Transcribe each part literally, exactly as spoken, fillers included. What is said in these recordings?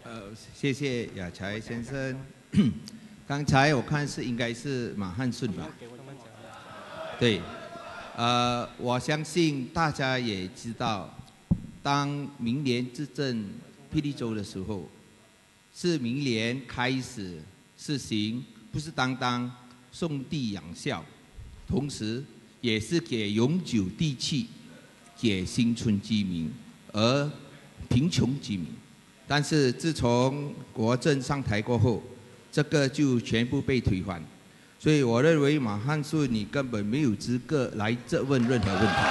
呃，谢谢亚才先生。刚才我看是应该是马汉顺吧？对，呃，我相信大家也知道，当明年执政霹雳州的时候，是明年开始实行不是单单送地养校，同时也是给永久地契给新村居民，而贫穷居民。但是自从国政上台过后，这个就全部被推翻。所以我认为马汉顺你根本没有资格来质问任何问题。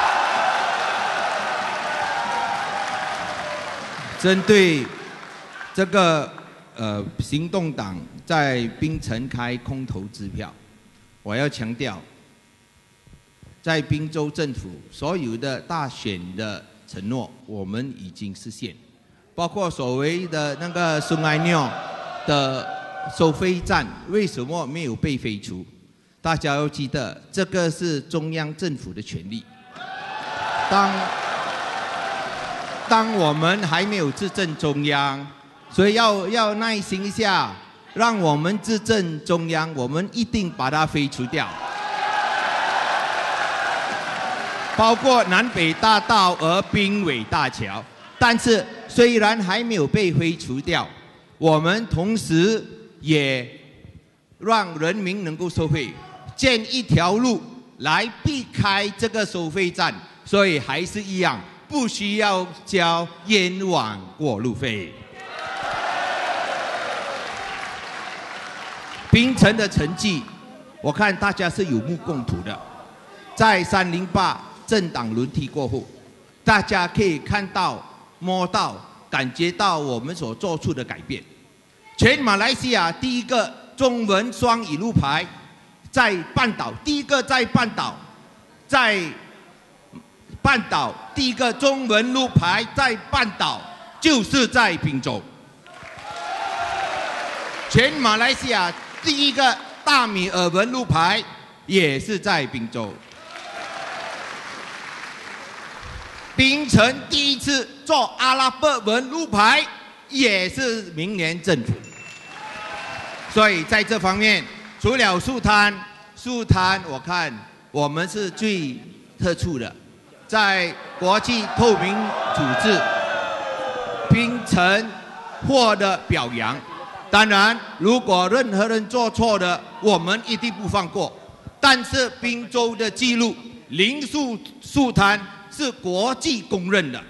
针对这个呃行动党在槟城开空头支票，我要强调，在宾州政府所有的大选的承诺，我们已经实现，包括所谓的那个松爱鸟的收费站为什么没有被废除？大家要记得，这个是中央政府的权利。当当我们还没有执政中央，所以要要耐心一下，让我们执政中央，我们一定把它废除掉。包括南北大道和滨尾大桥，但是虽然还没有被废除掉，我们同时也让人民能够收费，建一条路来避开这个收费站，所以还是一样，不需要交冤枉过路费。槟城的成绩，我看大家是有目共睹的，在三零八政党轮替过后，大家可以看到、摸到、感觉到我们所做出的改变。全马来西亚第一个中文双语路牌在半岛，第一个在半岛，在半岛第一个中文路牌在半岛，就是在槟州。全马来西亚第一个大米尔文路牌也是在槟州。槟城第一次做阿拉伯文路牌也是明年政府。所以在这方面，除了树摊，树摊我看我们是最特殊的，在国际透明组织，槟城获得表扬。当然，如果任何人做错的，我们一定不放过。但是槟州的记录，零树树摊是国际公认的。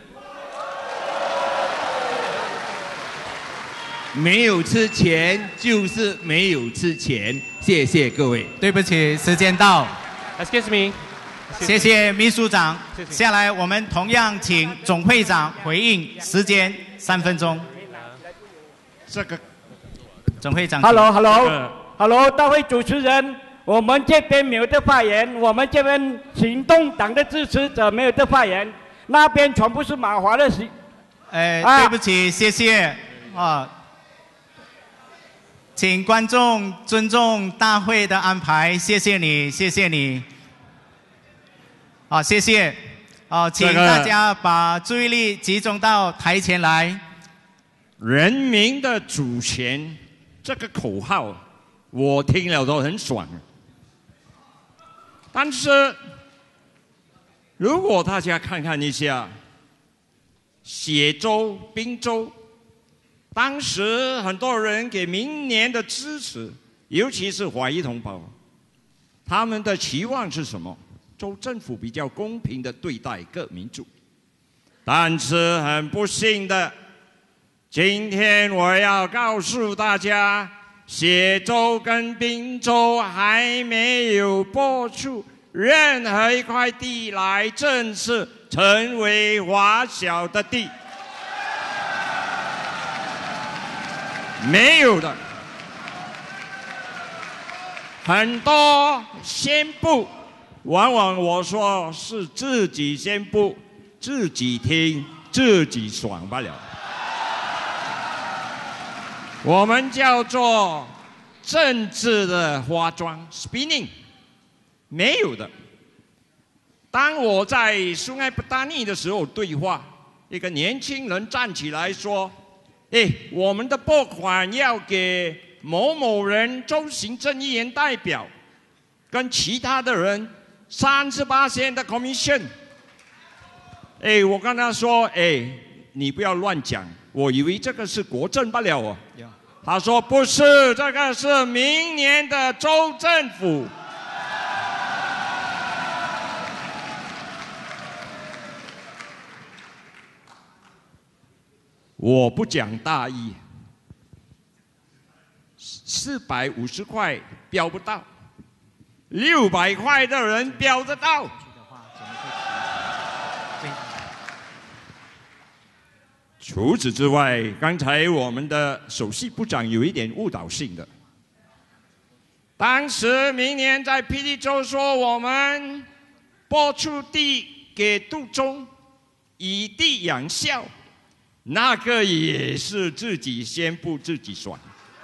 没有吃钱就是没有吃钱，谢谢各位。 对不起，时间到。 Excuse me。 谢谢秘书长。 谢谢下来我们同样请总会长回应，时间三分钟。 这个总会长。 Hello，Hello，Hello， 大会主持人，我们这边没有得发言，我们这边行动党的支持者没有得发言，那边全部是马华的行。 呃， 啊对不起，谢谢啊。请观众尊重大会的安排，谢谢你，谢谢你。好，谢谢。好，请这个大家把注意力集中到台前来。 人民的主权这个口号，我听了都很爽。但是，如果大家看看一下，血州、滨州。当时很多人给明年的支持，尤其是华裔同胞，他们的期望是什么？州政府比较公平的对待各民族。但是很不幸的，今天我要告诉大家，血州跟滨州还没有拨出任何一块地来正式成为华小的地。没有的，很多宣布，往往我说是自己宣布，自己听，自己爽罢了。我们叫做政治的化妆 spinning， 没有的。当我在苏埃布达尼的时候对话，一个年轻人站起来说哎，我们的拨款要给某某人州行政议员代表，跟其他的人三十八线的 commission。哎，我跟他说，哎，你不要乱讲，我以为这个是国政罢了哦。他说不是，这个是明年的州政府。我不讲大意，四百五十块标不到，六百块的人标得到。除此之外，刚才我们的首席部长有一点误导性的。当时明年在霹雳州说我们拨出地给杜忠，以地养孝。那个也是自己宣布自己算，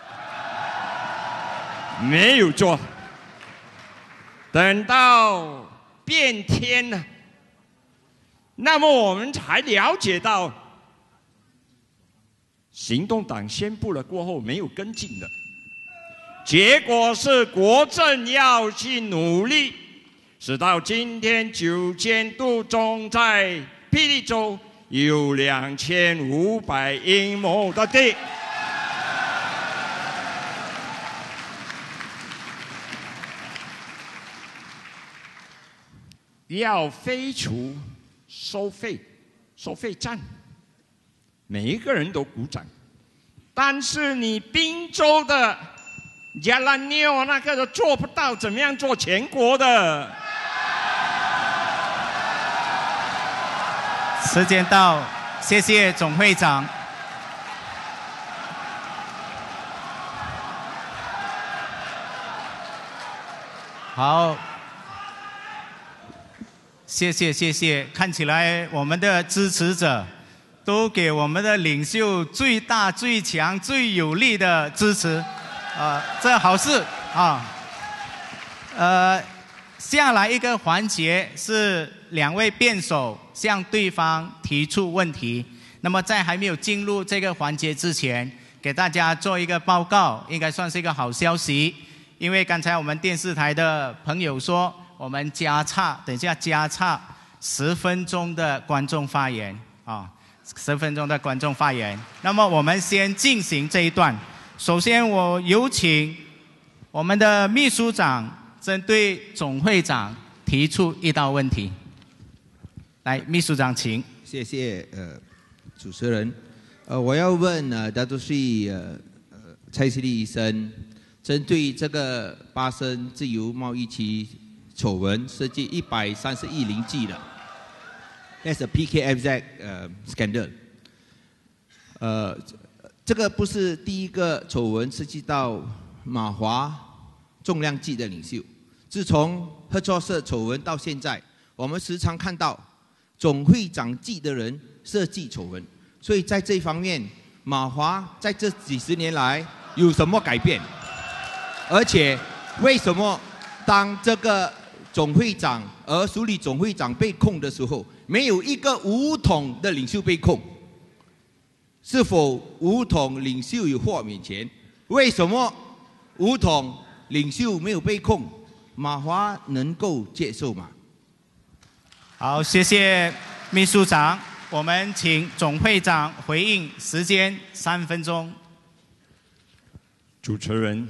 没有做。等到变天了，那么我们才了解到，行动党宣布了过后没有跟进的，结果是国政要去努力，直到今天九千度中在霹雳州。有两千五百英亩的地，要废除收费收费站，每一个人都鼓掌。但是你滨州的加拉纽那个都做不到，怎么样做全国的？ 时间到，谢谢总会长。好，谢谢谢谢。看起来我们的支持者都给我们的领袖最大、最强、最有力的支持，啊、呃，这好事啊。呃，下来一个环节是两位辩手向对方提出问题。那么在还没有进入这个环节之前，给大家做一个报告，应该算是一个好消息。因为刚才我们电视台的朋友说，我们加差，等一下加差十分钟的观众发言啊，十分钟的观众发言。那么我们先进行这一段。首先，我有请我们的秘书长针对总会长提出一道问题。来，秘书长，请。 谢谢呃主持人，呃我要问呃大都是呃呃蔡希利医生，针对这个巴生自由贸易区丑闻涉及一百三十亿零计的 ，that's a P K F Z 呃 scandal， 呃这个不是第一个丑闻涉及到马华重量级的领袖，自从合作社丑闻到现在，我们时常看到总会长级的人设计丑闻，所以在这一方面，马华在这几十年来有什么改变？而且为什么当这个总会长而署理总会长被控的时候，没有一个武统的领袖被控？是否武统领袖有获免权？为什么武统领袖没有被控？马华能够接受吗？ 好，谢谢秘书长。我们请总会长回应，时间三分钟。 主持人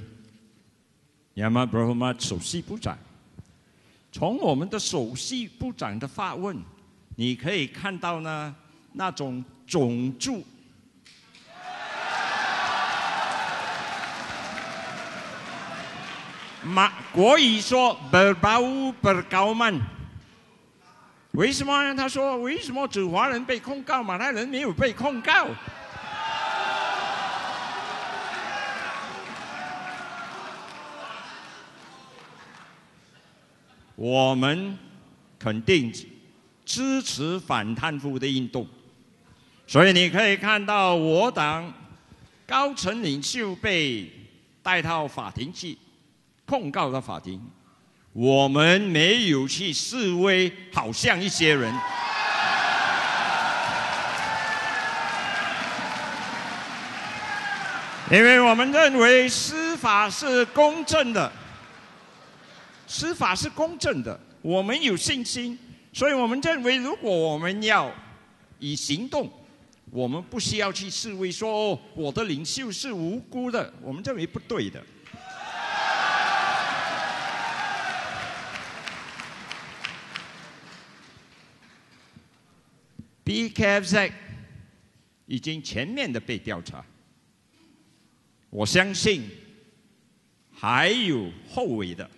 Yama Berhormat首席部长，从我们的首席部长的发问，你可以看到呢那种种族。马国语说 berbau berkauman， 为什么呢？他说为什么只华人被控告，马来人没有被控告？我们肯定支持反贪腐的运动，所以你可以看到我党高层领袖被带到法庭去控告到法庭，我们没有去示威，好像一些人。 因为我们认为司法是公正的，司法是公正的，我们有信心，所以我们认为，如果我们要以行动，我们不需要去示威说，哦，我的领袖是无辜的，我们认为不对的。B K F Z 已经全面的被调查，我相信还有后尾的。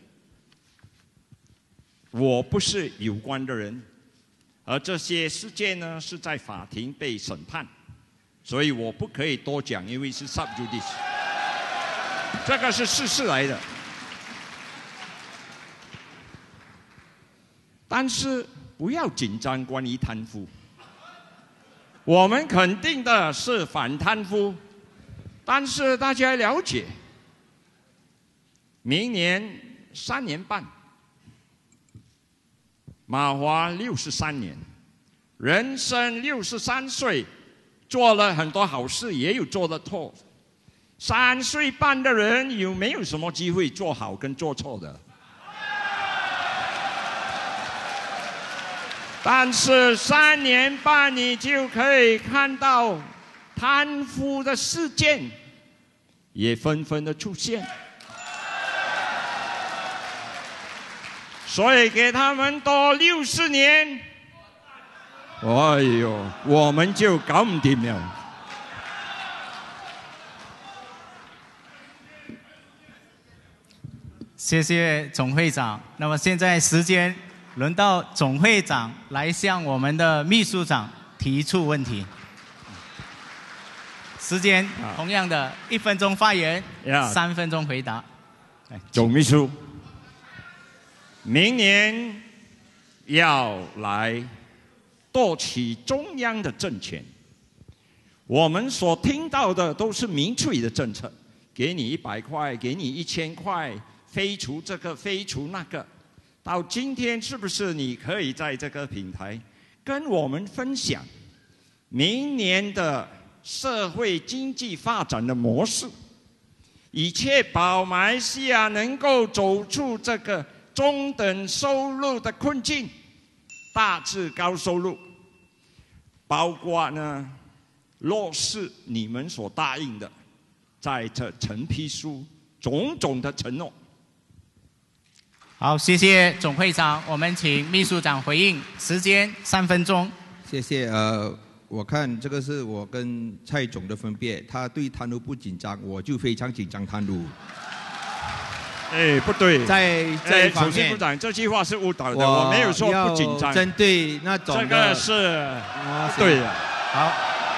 我不是有关的人，而这些事件呢是在法庭被审判，所以我不可以多讲，因为是 sub judice， 这个是事实来的。但是不要紧张，关于贪腐。我们肯定的是反贪腐，但是大家了解，明年三年半，马华六十三年，人生六十三岁，做了很多好事，也有做的错。三岁半的人有没有什么机会做好跟做错的？但是三年半，你就可以看到贪腐的事件也纷纷的出现，所以给他们多六十年，哎呦，我们就搞唔掂了。 谢谢总会长。那么现在时间轮到总会长来向我们的秘书长提出问题。时间同样的一分钟发言，三分钟回答。 总秘书，明年要来夺取中央的政权，我们所听到的都是民粹的政策，给你一百块，给你一千块，废除这个，废除那个。到今天，是不是你可以在这个平台跟我们分享明年的社会经济发展的模式，以确保马来西亚能够走出这个中等收入的困境，大至高收入，包括呢落实你们所答应的，在这陈批书种种的承诺。 好，谢谢总会长，我们请秘书长回应，时间三分钟。 谢谢。呃，我看这个是我跟蔡总的分别，他对贪污不紧张，我就非常紧张贪污。 哎，不对， 在这一方面， 首席部长这句话是误导的，我没有说不紧张。 针对那种这个是不对的。 好，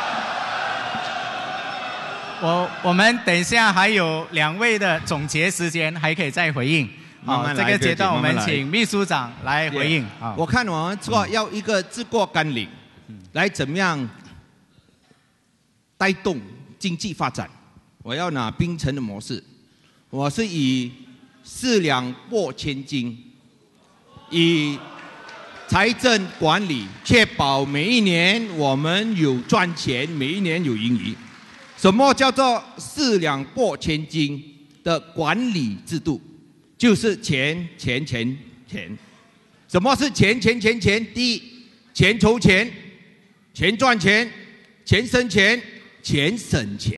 我我们等一下还有两位的总结时间，还可以再回应。好，这个阶段我们请秘书长来回应。啊， 我看我们做要一个治国纲领，来怎么样带动经济发展？我要拿槟城的模式，我是以四两拨千斤，以财政管理确保每一年我们有赚钱，每一年有盈余。什么叫做四两拨千斤的管理制度？就是钱钱钱钱。什么是钱钱钱钱？第一，钱筹钱，钱赚钱，钱生钱，钱省钱。